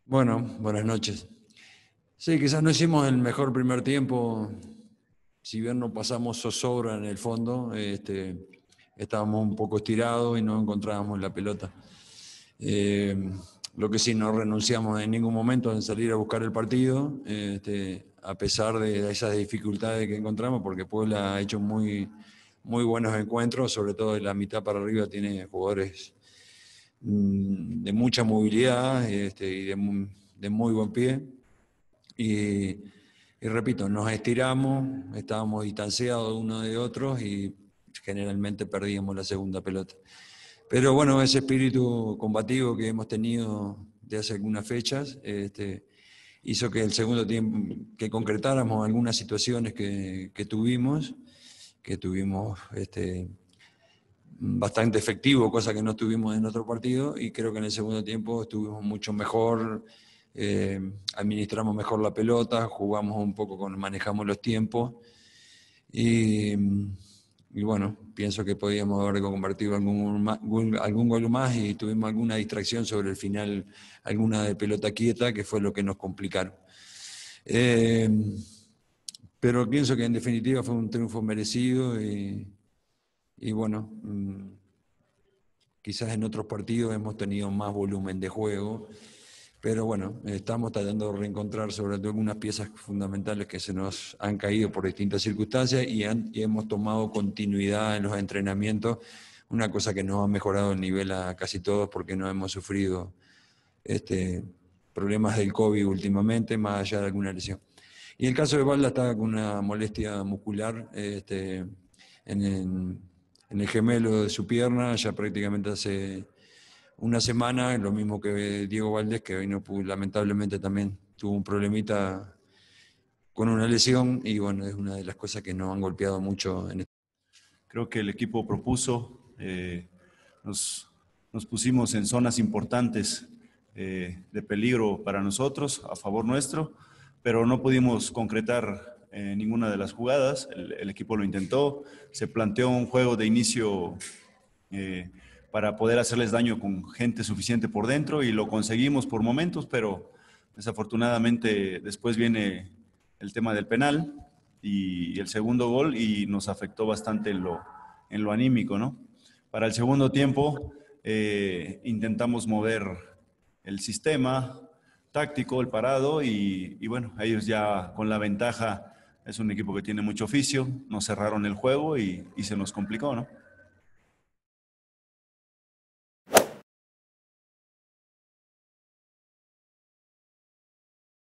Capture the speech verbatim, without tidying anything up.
Bueno, buenas noches. Sí, quizás no hicimos el mejor primer tiempo, si bien no pasamos zozobra en el fondo, este, estábamos un poco estirados y no encontrábamos la pelota. Eh, lo que sí, no renunciamos en ningún momento en salir a buscar el partido, este, a pesar de esas dificultades que encontramos, porque Puebla ha hecho muy, muy buenos encuentros, sobre todo de la mitad para arriba tiene jugadores de mucha movilidad este, y de, de muy buen pie. Y, y repito, nos estiramos, estábamos distanciados unos de otros y generalmente perdíamos la segunda pelota. Pero bueno, ese espíritu combativo que hemos tenido de hace algunas fechas este, hizo que el segundo tiempo, que concretáramos algunas situaciones que, que tuvimos, que tuvimos este, bastante efectivo, cosa que no tuvimos en otro partido, y creo que en el segundo tiempo estuvimos mucho mejor, eh, administramos mejor la pelota, jugamos un poco, con, manejamos los tiempos, y, y bueno, pienso que podíamos haber convertido algún, algún gol más y tuvimos alguna distracción sobre el final, alguna de pelota quieta, que fue lo que nos complicaron. Eh, pero pienso que en definitiva fue un triunfo merecido y, y bueno, quizás en otros partidos hemos tenido más volumen de juego, pero bueno, estamos tratando de reencontrar sobre todo algunas piezas fundamentales que se nos han caído por distintas circunstancias y, han, y hemos tomado continuidad en los entrenamientos, una cosa que nos ha mejorado el nivel a casi todos porque no hemos sufrido este, problemas del COVID últimamente, más allá de alguna lesión. Y el caso de Balda está con una molestia muscular este, en, en, en el gemelo de su pierna, ya prácticamente hace una semana, lo mismo que Diego Valdés, que hoy no pudo, lamentablemente también tuvo un problemita con una lesión y bueno, es una de las cosas que nos han golpeado mucho en este. Creo que el equipo propuso, eh, nos, nos pusimos en zonas importantes eh, de peligro para nosotros, a favor nuestro, pero no pudimos concretar eh, ninguna de las jugadas. El, el equipo lo intentó, se planteó un juego de inicio eh, para poder hacerles daño con gente suficiente por dentro y lo conseguimos por momentos, pero desafortunadamente después viene el tema del penal y el segundo gol y nos afectó bastante en lo, en lo anímico, ¿no? Para el segundo tiempo eh, intentamos mover el sistema táctico, el parado y, y bueno, ellos ya con la ventaja, es un equipo que tiene mucho oficio, nos cerraron el juego y, y se nos complicó, ¿no?